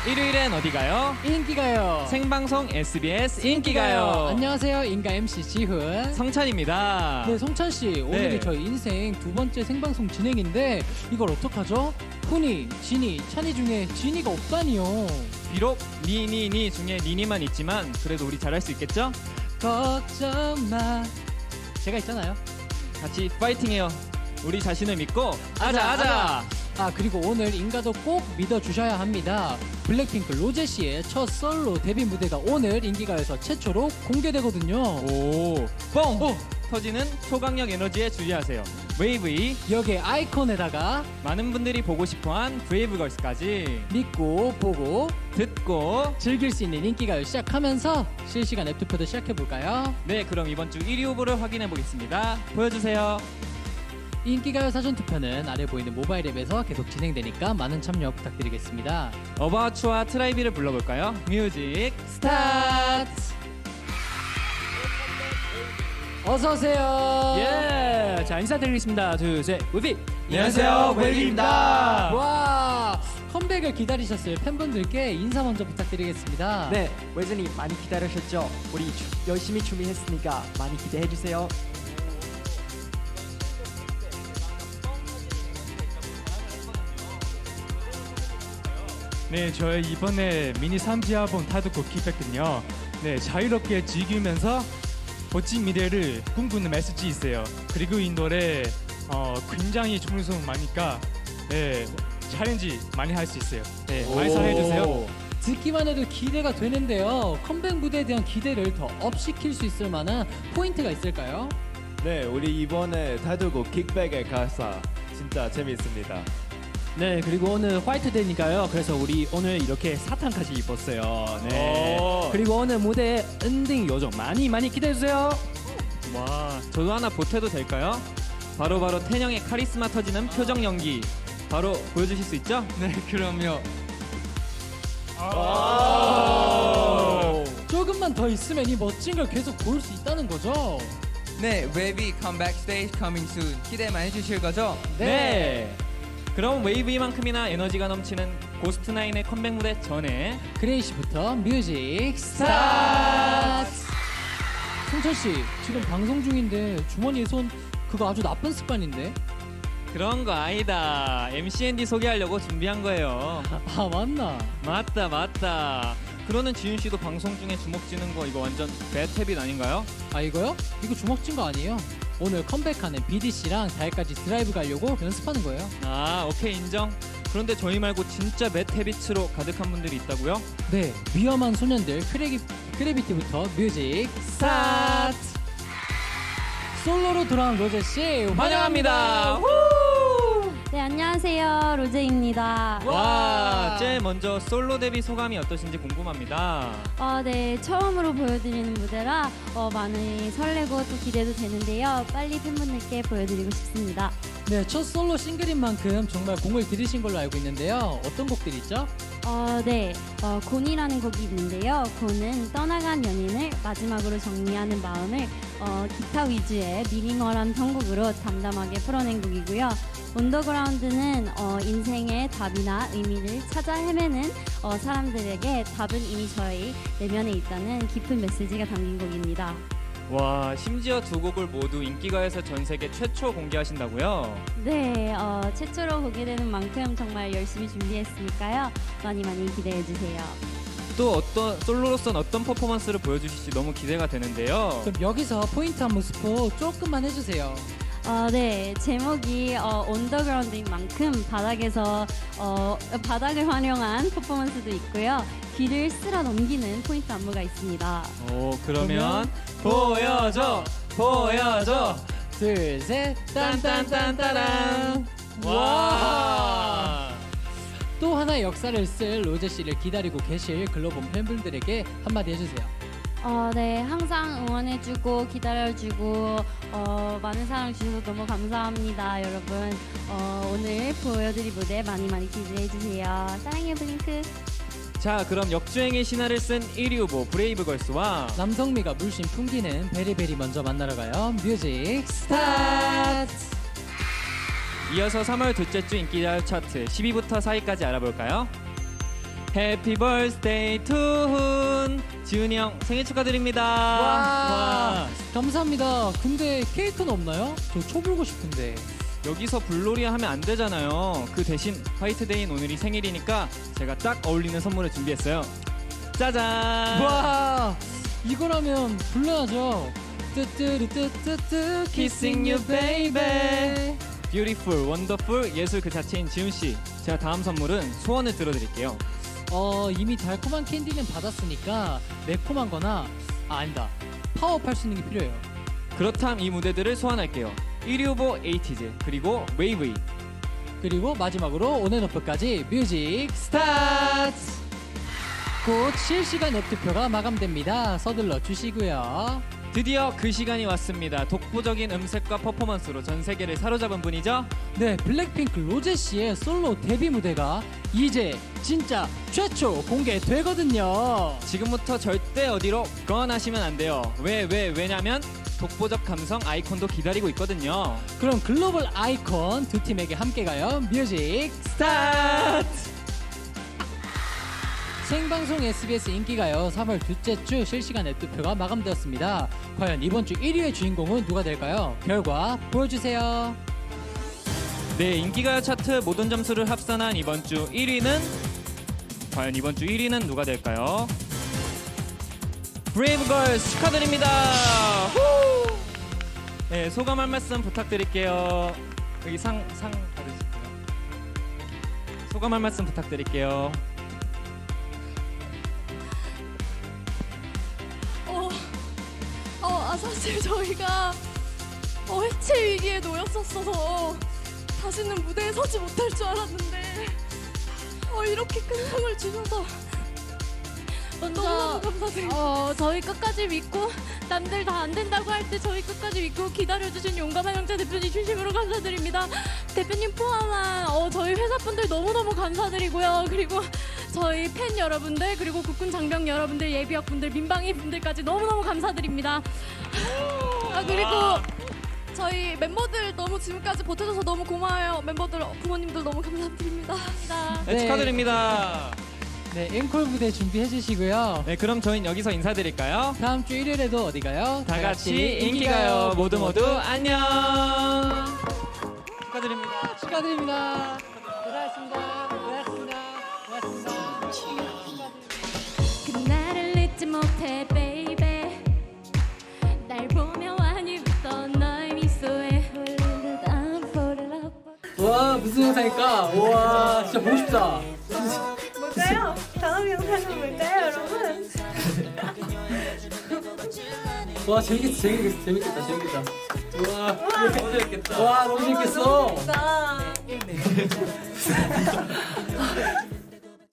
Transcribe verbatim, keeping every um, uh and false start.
일요일엔 어디가요? 인기가요. 생방송 에스비에스 인기가요. 안녕하세요. 인가 엠씨 지훈 성찬입니다. 네, 성찬 씨, 오늘이 네. 저희 인생 두 번째 생방송 진행인데 이걸 어떡하죠? 훈이, 진이, 찬이 중에 진이가 없다니요. 비록 니니니 중에 니니만 있지만 그래도 우리 잘할 수 있겠죠? 걱정 마. 제가 있잖아요. 같이 파이팅해요. 우리 자신을 믿고 아자 아자, 아자. 아, 그리고 오늘 인가도 꼭 믿어주셔야 합니다. 블랙핑크 로제 씨의 첫 솔로 데뷔 무대가 오늘 인기가에서 최초로 공개되거든요. 오, 뻥! 오. 터지는 초강력 에너지에 주의하세요. 웨이브이. 여기에 아이콘에다가 많은 분들이 보고 싶어한 브레이브걸스까지 믿고 보고 듣고 즐길 수 있는 인기가요 시작하면서 실시간 앱 투표도 시작해볼까요? 네, 그럼 이번 주 일 위 후보를 확인해 보겠습니다. 보여주세요. 인기가요 사전투표는 아래 보이는 모바일 앱에서 계속 진행되니까 많은 참여 부탁드리겠습니다. 어바웃추와 트라이비를 불러볼까요? 뮤직 스타트! 어서오세요. 예! 자, 인사드리겠습니다. 둘, 셋, 우비! 안녕하세요, 웨이브입니다. 와, 컴백을 기다리셨어요. 팬분들께 인사 먼저 부탁드리겠습니다. 네, 외전이 많이 기다리셨죠? 우리 주, 열심히 준비했으니까 많이 기대해주세요. 네, 저희 이번에 미니 삼 집 앨범 타드곡 기획했거든요. 네, 자유롭게 즐기면서 멋진 미래를 꿈꾸는 메시지 있어요. 그리고 이 노래 어, 굉장히 정성 많으니까 네, 챌린지 많이 할 수 있어요. 네, 많이 사랑해주세요. 듣기만 해도 기대가 되는데요. 컴백 무대에 대한 기대를 더 업시킬 수 있을 만한 포인트가 있을까요? 네, 우리 이번에 타이틀곡 킥백의 가사 진짜 재미있습니다. 네, 그리고 오늘 화이트데이니까요. 그래서 우리 오늘 이렇게 사탕까지 입었어요. 네. 오. 그리고 오늘 무대 엔딩 요정 많이 많이 기대해주세요. 와, 저도 하나 보태도 될까요? 바로바로 태영의 카리스마 터지는 표정 연기 바로 보여주실 수 있죠? 네, 그럼요. 조금만 더 있으면 이 멋진 걸 계속 볼 수 있다는 거죠? 네, 웨이비 컴백 스테이지 커밍 순 기대 많이 해주실 거죠? 네. 그럼 웨이브이만큼이나 에너지가 넘치는 고스트나인의 컴백 무대 전에 그레이시부터 뮤직 스타트! 성철씨, 지금 방송 중인데 주머니에 손 그거 아주 나쁜 습관인데? 그런 거 아니다. 엠씨앤디 소개하려고 준비한 거예요. 아, 맞나? 맞다 맞다. 그러는 지윤 씨도 방송 중에 주먹 쥐는 거 이거 완전 배트habit 아닌가요? 아, 이거요? 이거 주먹 쥔 거 아니에요. 오늘 컴백하는 비디씨랑 달까지 드라이브 가려고 연습하는 거예요. 아, 오케이 인정. 그런데 저희 말고 진짜 배트habit으로 가득한 분들이 있다고요? 네, 위험한 소년들 크레기, 크래비티부터 뮤직 스타트! 솔로로 돌아온 로제씨 환영합니다. 후! 네, 안녕하세요. 로제입니다. 와, 제일 먼저 솔로 데뷔 소감이 어떠신지 궁금합니다. 어, 네, 처음으로 보여드리는 무대라 어, 많이 설레고 또 기대도 되는데요. 빨리 팬분들께 보여드리고 싶습니다. 네, 첫 솔로 싱글인 만큼 정말 공을 들이신 걸로 알고 있는데요. 어떤 곡들 있죠? 어, 네, 어, 곤이라는 곡이 있는데요. 곤은 떠나간 연인을 마지막으로 정리하는 마음을 어, 기타 위주의 미니멀한 편곡으로 담담하게 풀어낸 곡이고요. 언더그라운드는 어, 인생의 답이나 의미를 찾아 헤매는 어, 사람들에게 답은 이미 저희 내면에 있다는 깊은 메시지가 담긴 곡입니다. 와, 심지어 두 곡을 모두 인기가에서 전 세계 최초 공개하신다고요? 네, 어, 최초로 공개되는 만큼 정말 열심히 준비했으니까요. 많이 많이 기대해주세요. 또 어떤 솔로로서는 어떤 퍼포먼스를 보여주실지 너무 기대가 되는데요. 그럼 여기서 포인트 안무 스포 조금만 해주세요. 어, 네, 제목이 어, 언더그라운드인 만큼 바닥에서 어, 바닥을 활용한 퍼포먼스도 있고요. 귀를 쓸어 넘기는 포인트 안무가 있습니다. 오, 그러면 보여줘, 보여줘. 둘, 셋, 딴딴딴따란. 와. 또 하나의 역사를 쓸 로제 씨를 기다리고 계실 글로벌 팬분들에게 한마디 해주세요. 어, 네, 항상 응원해주고 기다려주고 어, 많은 사랑 주셔서 너무 감사합니다, 여러분. 어, 오늘 보여드릴 무대 많이 많이 기대해주세요. 사랑해요, 블링크. 자, 그럼 역주행의 신화를 쓴 일 위 후보 브레이브걸스와 남성미가 물씬 풍기는 베리베리 먼저 만나러 가요. 뮤직 스타트! 이어서 삼월 둘째 주 인기 차트 십 위부터 사 위까지 알아볼까요? 해피 벌스데이 투훈. 지훈이 형 생일 축하드립니다. 와, 감사합니다. 근데 케이크는 없나요? 저 초 불고 싶은데. 여기서 불놀이 하면 안 되잖아요. 그 대신 화이트데이인 오늘이 생일이니까 제가 딱 어울리는 선물을 준비했어요. 짜잔. 와, 이거라면 불러야죠. 뜨뜨르뜨뜨뜨 Kissing you baby. Beautiful, wonderful, 예술 그 자체인 지훈 씨. 제가 다음 선물은 소원을 들어드릴게요. 어, 이미 달콤한 캔디는 받았으니까 매콤한 거나 아, 아니다. 파워업 할 수 있는 게 필요해요. 그렇다면 이 무대들을 소환할게요. 일 위 후보 에이티즈 그리고 웨이브이. 그리고 마지막으로 온앤오프까지 뮤직 스타트! 곧 실시간 앱 투표가 마감됩니다. 서둘러 주시고요. 드디어 그 시간이 왔습니다. 독보적인 음색과 퍼포먼스로 전 세계를 사로잡은 분이죠. 네, 블랙핑크 로제 씨의 솔로 데뷔 무대가 이제 진짜 최초 공개되거든요. 지금부터 절대 어디로 건하시면 안 돼요. 왜, 왜, 왜냐면 독보적 감성 아이콘도 기다리고 있거든요. 그럼 글로벌 아이콘 두 팀에게 함께 가요. 뮤직 스타트! 생방송 에스비에스 인기가요 삼월 둘째 주 실시간 앱 투표가 마감되었습니다. 과연 이번 주 일 위의 주인공은 누가 될까요? 결과 보여주세요. 네, 인기가요 차트 모든 점수를 합산한 이번 주 일 위는 과연 이번 주 일 위는 누가 될까요? 브레이브걸스 축하드립니다. 후! 네, 소감 한 말씀 부탁드릴게요. 여기 상, 상 받으실게요. 소감 한 말씀 부탁드릴게요. 어, 어, 아 사실 저희가 어, 해체 위기에 놓였었어서 다시는 무대에 서지 못할 줄 알았는데 어, 이렇게 큰 상을 주셔서 먼저 너무너무 감사드립니다. 어, 저희 끝까지 믿고 남들 다 안 된다고 할 때 저희 끝까지 믿고 기다려주신 용감한 형제 대표님 진심으로 감사드립니다. 대표님 포함한 어, 저희 회사분들 너무너무 감사드리고요. 그리고 저희 팬 여러분들 그리고 국군 장병 여러분들 예비역분들 민방위 분들까지 너무너무 감사드립니다. 아 그리고 저희 멤버들 너무 지금까지 버텨줘서 너무 고마워요. 멤버들 부모님들 너무 감사드립니다. 네, 네. 축하드립니다. 네, 앵콜 무대 준비해 주시고요. 네, 그럼 저희는 여기서 인사드릴까요? 다음 주 일요일에도 어디 가요? 다 같이 인기가요. 모두 모두 안녕. 축하드립니다. 축하드립니다. 고생하셨습니다. 고생하셨습니다. 고생하셨습니다. 그날을 잊지 못해 baby. 날 보며 환희부터 너의 미소에 홀리듯 I'm falling love. 와, 무슨 영상일까? 와, 진짜 보고 싶다. 뭘까요? 다음 영상은 뭘까요, 여러분? 와, 재밌겠다, 재밌겠다, 재밌겠다, 재밌겠다. 와, 너무 재밌겠다. 와, 너무 재밌겠어. 진짜.